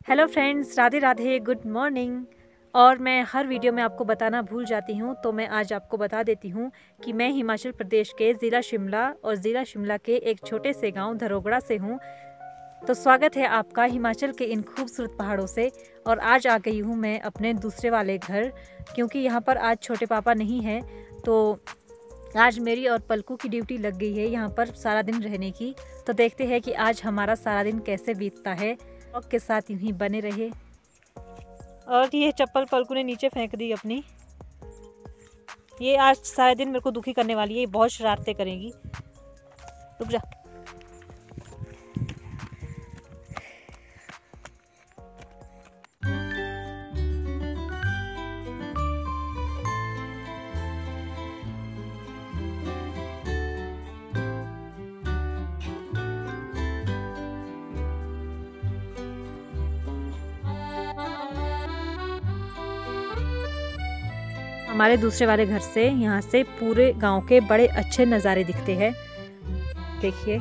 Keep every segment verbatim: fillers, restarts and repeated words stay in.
Hello friends, Radhe Radhe, good morning. और मैं हर video में आपको बताना भूल जाती हूँ, तो मैं आज आपको बता देती हूँ कि मैं हिमाचल प्रदेश के ज़िला शिमला और ज़िला शिमला के एक छोटे से गांव धरोगड़ा से हूँ। तो स्वागत है आपका हिमाचल के इन खूबसूरत पहाड़ों से। और आज आ गई हूँ मैं अपने दूसरे वाले घर, क्योंकि यहाँ पर आज छोटे पापा नहीं हैं। तो आज मेरी और पलकू की ड्यूटी लग गई है यहाँ पर सारा दिन रहने की। तो देखते हैं कि आज हमारा सारा दिन कैसे बीतता है। ब्लॉग के साथ यूं ही बने रहे। और ये चप्पल पलकू ने नीचे फेंक दी अपनी। ये आज सारे दिन मेरे को दुखी करने वाली है, ये बहुत शरारतें करेगी। रुक जा। हमारे दूसरे वाले घर से यहाँ से पूरे गांव के बड़े अच्छे नज़ारे दिखते हैं। देखिए,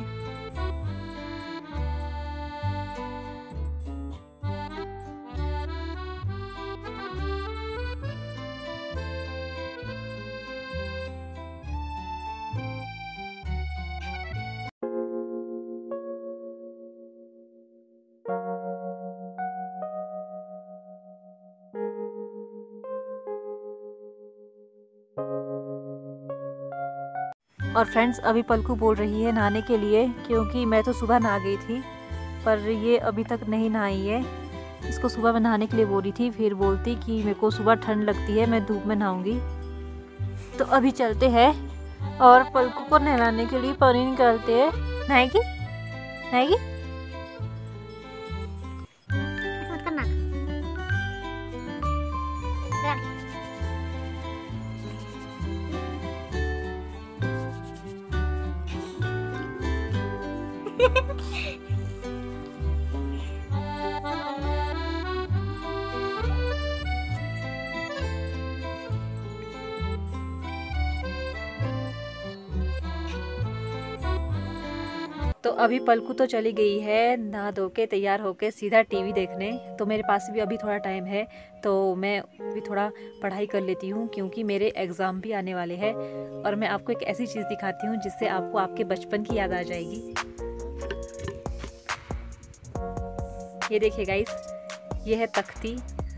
और फ्रेंड्स अभी पलकू बोल रही है नहाने के लिए, क्योंकि मैं तो सुबह नहा गई थी पर ये अभी तक नहीं नहाई है। इसको सुबह मैं नहाने के लिए बोली थी, फिर बोलती कि मेरे को सुबह ठंड लगती है, मैं धूप में नहाऊंगी। तो अभी चलते हैं और पलकू को नहलाने के लिए पानी निकालते हैं। नहाएगी नहाएगी तो अभी पलकू तो चली गई है नहा धो के तैयार होके सीधा टीवी देखने। तो मेरे पास भी अभी थोड़ा टाइम है, तो मैं भी थोड़ा पढ़ाई कर लेती हूँ, क्योंकि मेरे एग्ज़ाम भी आने वाले हैं। और मैं आपको एक ऐसी चीज़ दिखाती हूँ जिससे आपको आपके बचपन की याद आ जाएगी। ये देखिए गाइस, ये है तख्ती।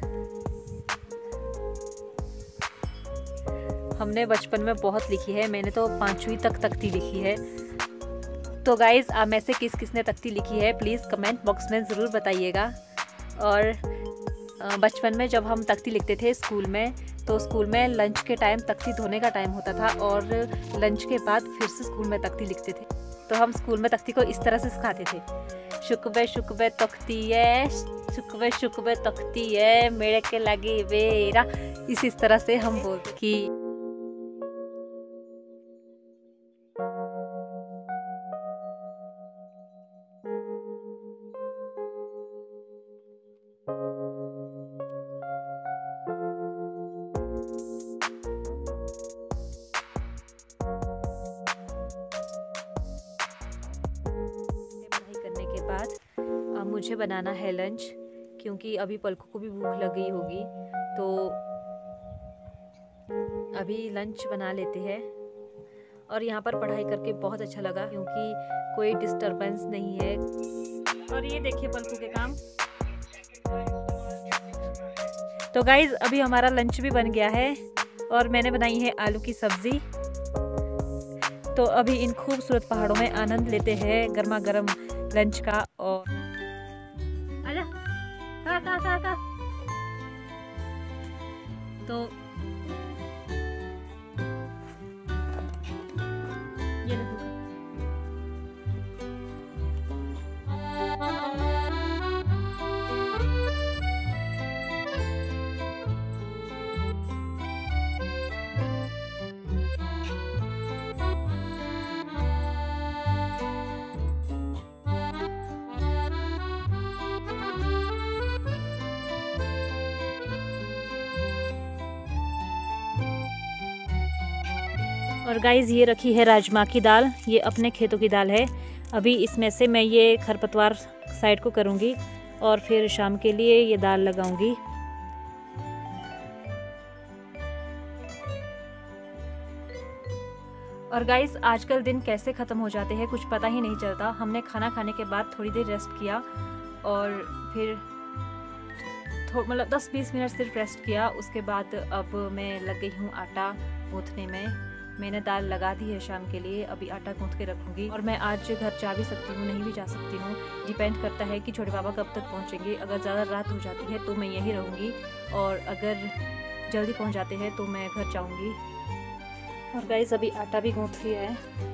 हमने बचपन में बहुत लिखी है, मैंने तो पाँचवीं तक तख्ती लिखी है। तो गाइज़ आप में से किस किस ने तख्ती लिखी है प्लीज़ कमेंट बॉक्स में ज़रूर बताइएगा। और बचपन में जब हम तख्ती लिखते थे स्कूल में, तो स्कूल में लंच के टाइम तख्ती धोने का टाइम होता था और लंच के बाद फिर से स्कूल में तख्ती लिखते थे। तो हम स्कूल में तख्ती को इस तरह से सिखाते थे, शुक्बे शुक्बे तख्ती है, शुक्बे शुक्बे तख्ती है, मेरे के लगे बेरा। इस इस तरह से हम बोलते कि बाद अब मुझे बनाना है लंच, क्योंकि अभी पलकू को भी भूख लग गई होगी। तो अभी लंच बना लेते हैं। और यहाँ पर पढ़ाई करके बहुत अच्छा लगा, क्योंकि कोई डिस्टरबेंस नहीं है। और ये देखिए पलकू के काम। तो गाइज अभी हमारा लंच भी बन गया है और मैंने बनाई है आलू की सब्ज़ी। तो अभी इन खूबसूरत पहाड़ों में आनंद लेते हैं गर्मा गर्म लंच का। और आजा का का का का। तो ये देखो, और गाइज़ ये रखी है राजमा की दाल। ये अपने खेतों की दाल है। अभी इसमें से मैं ये खरपतवार साइड को करूँगी और फिर शाम के लिए ये दाल लगाऊंगी। और गाइस, आजकल दिन कैसे ख़त्म हो जाते हैं कुछ पता ही नहीं चलता। हमने खाना खाने के बाद थोड़ी देर रेस्ट किया और फिर मतलब दस बीस मिनट सिर्फ रेस्ट किया। उसके बाद अब मैं लग गई हूँ आटा गूँथने में। मैंने दाल लगा दी है शाम के लिए, अभी आटा गूँथ के रखूँगी। और मैं आज घर जा भी सकती हूँ, नहीं भी जा सकती हूँ, डिपेंड करता है कि छोटे पापा कब तक पहुँचेंगे। अगर ज़्यादा रात हो जाती है तो मैं यहीं रहूँगी, और अगर जल्दी पहुँच जाते हैं तो मैं घर जाऊँगी। और गाइस, अभी आटा भी गूँथ लिया है।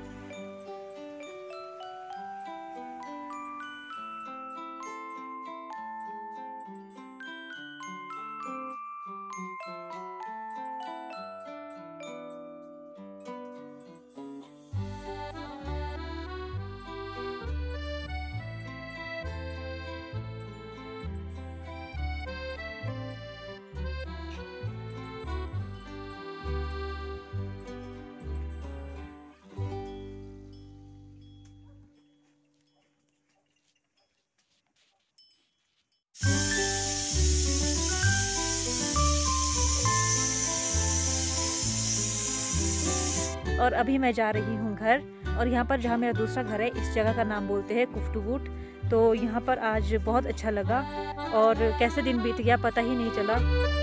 और अभी मैं जा रही हूँ घर। और यहाँ पर जहाँ मेरा दूसरा घर है, इस जगह का नाम बोलते हैं कुफ्टूबूट। तो यहाँ पर आज बहुत अच्छा लगा और कैसे दिन बीत गया पता ही नहीं चला।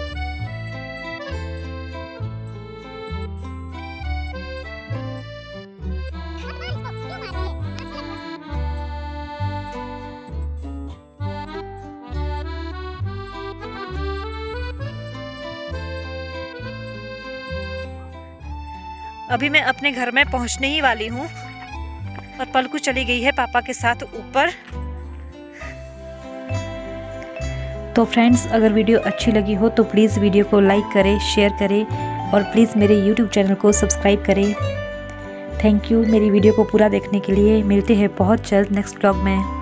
अभी मैं अपने घर में पहुंचने ही वाली हूँ और पलकू चली गई है पापा के साथ ऊपर। तो फ्रेंड्स, अगर वीडियो अच्छी लगी हो तो प्लीज़ वीडियो को लाइक करें, शेयर करें और प्लीज़ मेरे यूट्यूब चैनल को सब्सक्राइब करें। थैंक यू मेरी वीडियो को पूरा देखने के लिए। मिलते हैं बहुत जल्द नेक्स्ट व्लॉग में।